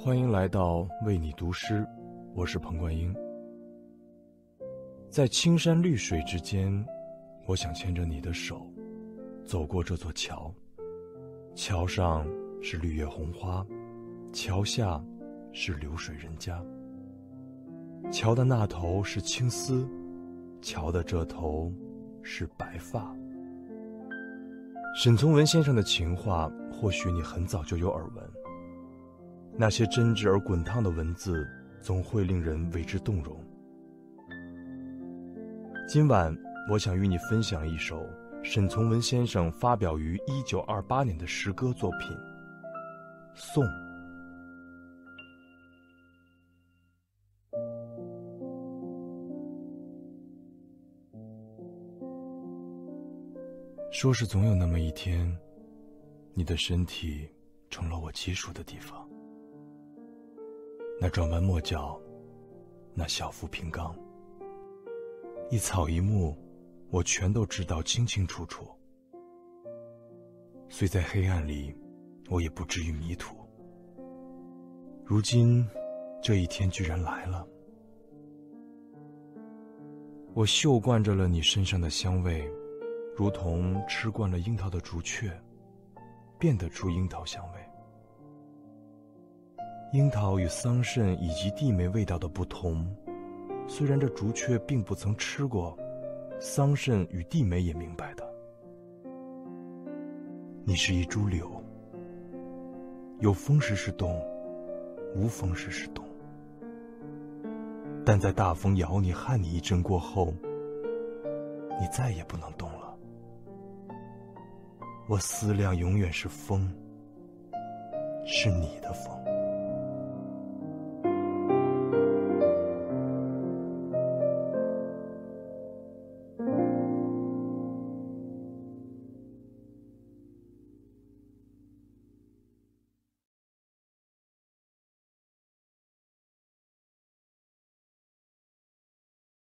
欢迎来到为你读诗，我是彭冠英。在青山绿水之间，我想牵着你的手，走过这座桥。桥上是绿叶红花，桥下是流水人家。桥的那头是青丝，桥的这头是白发。沈从文先生的情话，或许你很早就有耳闻。那些真挚而滚烫的文字，总会令人为之动容。今晚，我想与你分享一首沈从文先生发表于1928年的诗歌作品《颂》。说是总有那么一天，你的身体成了我疾暑的地方。那转弯抹角，那小腹平刚，一草一木，我全都知道清清楚楚。虽在黑暗里，我也不至于迷途。如今，这一天居然来了。我嗅惯着了你身上的香味，如同吃惯了樱桃的竹雀，辨得出樱桃香味。樱桃与桑葚以及地梅味道的不同，虽然这竹雀并不曾吃过，桑葚与地梅也明白的。你是一株柳，有风时是动，无风时是动，但在大风咬你撼你一阵过后，你再也不能动了。我思量永远是风，是你的风。